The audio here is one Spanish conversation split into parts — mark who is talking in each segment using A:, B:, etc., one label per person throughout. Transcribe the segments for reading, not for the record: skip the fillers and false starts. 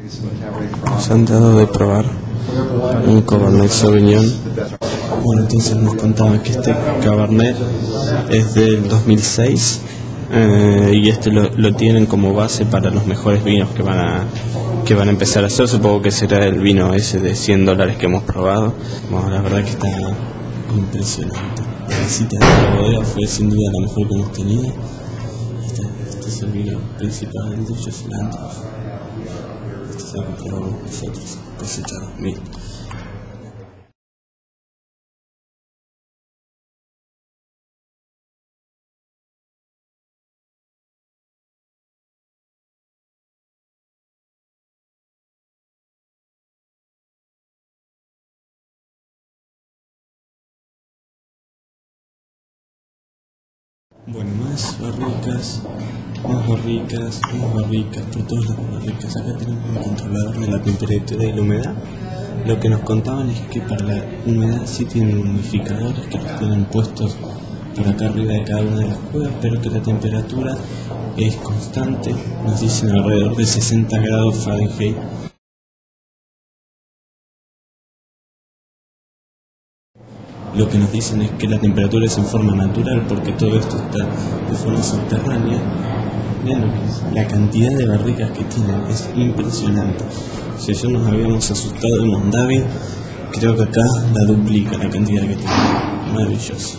A: Nos han dado de probar un Cabernet Sauvignon. Bueno, entonces nos contaban que este Cabernet es del 2006 y este lo tienen como base para los mejores vinos que van a empezar a hacer. Supongo que será el vino ese de $100 que hemos probado. Bueno, la verdad que está impresionante. La visita de la bodega fue sin duda la mejor que hemos tenido. Este es el vino principal de ellos, el Antwerp. Este es el que probamos nosotros, cosechado. Miren. Bueno, más barricas por todas las barricas. Acá tenemos un controlador de la temperatura y la humedad. Lo que nos contaban es que para la humedad sí tienen humidificadores que los tienen puestos por acá arriba de cada una de las cuevas, pero que la temperatura es constante, nos dicen alrededor de 60 grados Fahrenheit. Lo que nos dicen es que la temperatura es en forma natural porque todo esto está de forma subterránea. Vean lo que es. La cantidad de barricas que tienen es impresionante. Si ya nos habíamos asustado de Mondavie, creo que acá la duplica la cantidad que tienen. Maravilloso.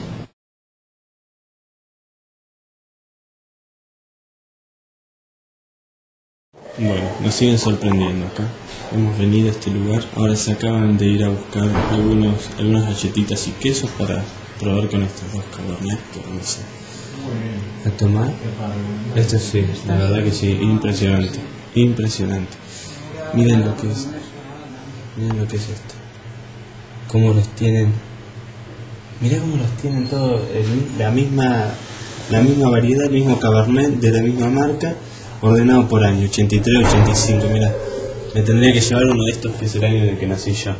A: Bueno, nos siguen sorprendiendo acá. Hemos venido a este lugar. Ahora se acaban de ir a buscar algunas galletitas y quesos para probar con estos dos Cabernet que vamos a tomar. Esto sí, la verdad que sí, impresionante. Impresionante. Miren lo que es. Miren lo que es esto. Cómo los tienen. Mirá cómo los tienen todos. La misma variedad, el mismo Cabernet de la misma marca. Ordenado por año, 83, 85, mira. Me tendría que llevar uno de estos que es el año en el que nací yo.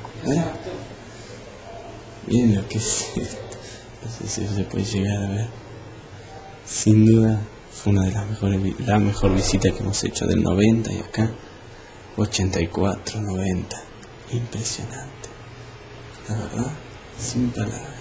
A: Miren lo que es esto. No sé si se puede llegar a ver. Sin duda fue una de las mejores, la mejor visita que hemos hecho del 90 y acá 84, 90. Impresionante. La verdad, sin palabras.